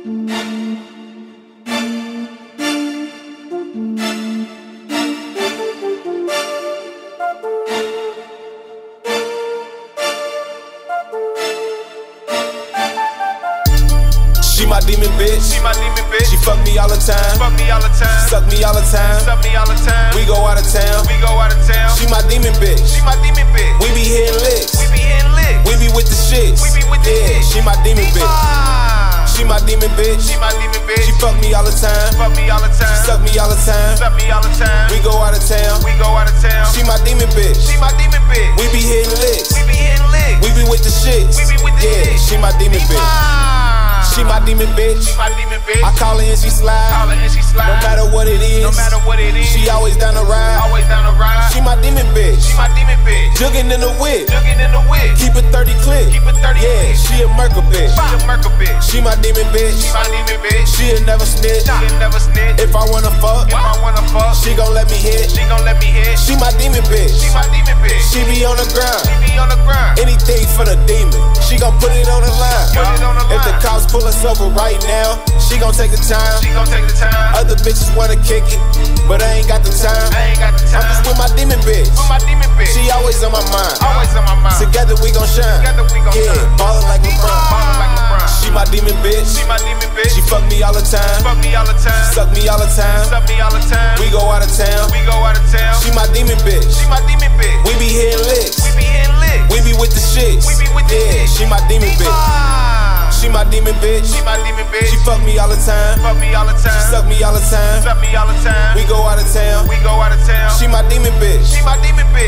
She my demon bitch. She my demon bitch. She fuck me all the time. Fuck me all the time. Suck me all the time. Suck me all the time. We go out of town. We go out of town. She my demon bitch. She my demon bitch. We be hitting licks. We be hitting licks. We be with the shits. We be with the shits. She my demon bitch. She my demon bitch. She my demon bitch. She fuck me all the time. Fuck me all the time. Suck me all the time. Suck me all the time. We go out of town. We go out of town. She my demon bitch. She my demon bitch. We be hitting licks. We be hitting licks. We be with the shits. We be with the shits. She my demon bitch. She my demon bitch. She my demon bitch. I call her and she slide. Call her and she slide. No matter what it is. No matter what it is. She always down to ride. Always down to ride. She my demon bitch. She my demon bitch. Jugging in the whip. Jugging in the whip. Keep it 30 clip. Keep it 30 Yeah, clip. she a Merca bitch. She a Merca bitch. She my demon bitch. She my demon bitch. She'll never snitch. She'll never snitch. If I wanna fuck, If I wanna fuck, she gon' let me hit. she gon' let me hit. She my demon bitch. She my demon bitch. She be on the ground. She be on the grind. Anything for the demon. She gon' put it on the line. Put it on the If the line. cops pull us over right now, she gon' take the time. She gon' take the time. Other bitches wanna kick it, but I ain't got the time. I ain't got the I'm just time. with my demon bitch. With my demon bitch. She always on my mind. Always on my mind. Together we gon' shine. Together we gon' Yeah, shine. ballin' like LeBron. Ballin' like LeBron. She my demon bitch. She my demon bitch. She fuck me all the time. Fuck me all the time. Suck me all the time. Suck me all the time. We go out of town. We go out of town. She my demon bitch. She my demon bitch. We be hitting licks. We be hitting licks. We be with the shits. We be with the Yeah, shits. she my demon bitch. She my demon bitch. She my demon bitch. She fuck me all the time. Fuck me all the time. Suck me all the time. Suck me all the time. We go out of town. We go out of town. She my demon bitch. She my demon bitch.